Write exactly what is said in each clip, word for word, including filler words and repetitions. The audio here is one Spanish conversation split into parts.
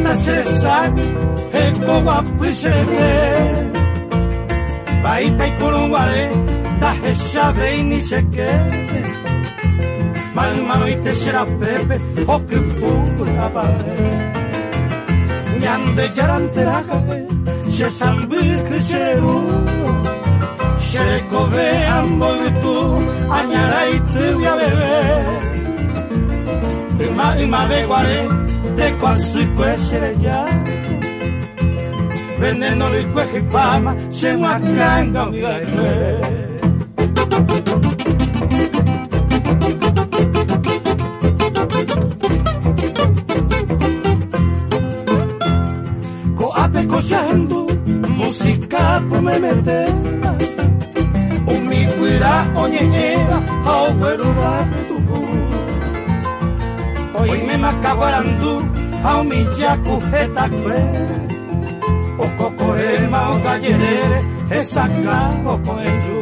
se sabe eko guapichere bai pai kurungare da heshabe ni seke mal malo ite será pepe o que puta pare nyande jarante rakage se sambi ksheru Sherekove amboitu añaraitu ya bebe Ima ima de guare te quasi quesere ya Veneno di queje pama se muacanga mi gaite Ko ape koshando música come metema Kuira oñeñera hau weruba tuku Hoy me makawarandu hau mi yaku hetakwe O kokorema o gallerere esaka o koenju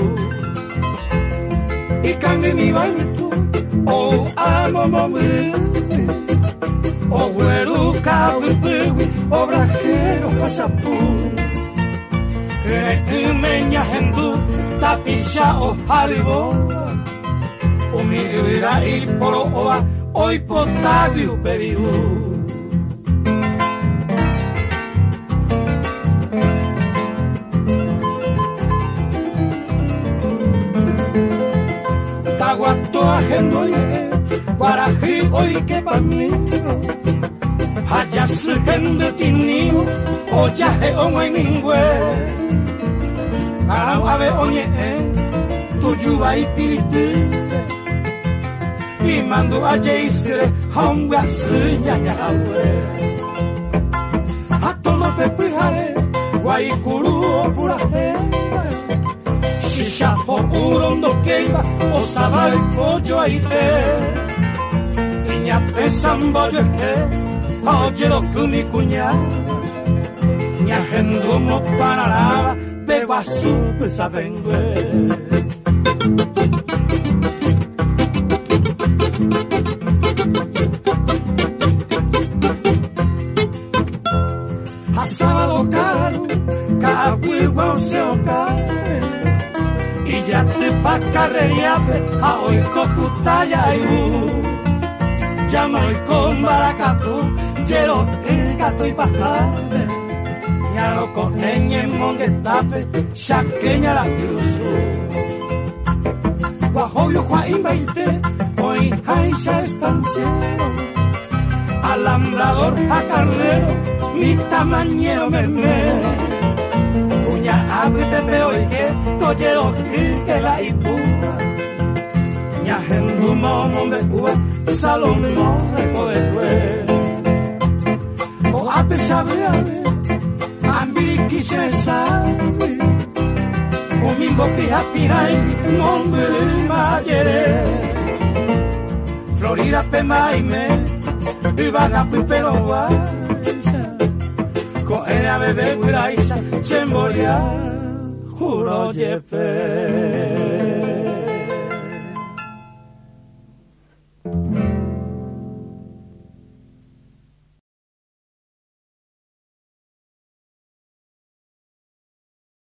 Ikange mi baitu o amo momiri O weru kawipiwi o brajero pasapu Kere meña hendu tapisha o haribo Umi ira i poro oa oi potagiu periu Taguato agendo ye Guaraji oi que pamiro Hayasu gente tinio Oyaje o mueningüe Arau ave oñe tujuba y piriti Y mando a jaisire honga suya yawe A todo pepijare guaikuru o puraje Shisha o urondo keiba o sabai pollo aire Iña pesamboyo eje Oye lo kumi kuña Ña hendu mo panaraba Pego a su pesavengue A sábado caro Cahuigua se ocae Y ya te pa carreriape A hoy cocutaya y u Ya no hay con baracatú Yero que gato y bajante Ñaro coneñe mongetape, shakeña la cruzo. Guajoyo juaimbaite, hoy haisha estanciero. Alambrador a carrero, mi tamañero meme. Cuña ábrete pero y que toyero que la ipúa. Ña hendu momo me ua, salón no recovetue. O ape sabe ave. Ambiriki se sabe O mimbo pija pirai Nombre mayere Florida pe maime Ibaga pi pero guaisa Ko ena bebe guiraisa Chemboria Juro jepe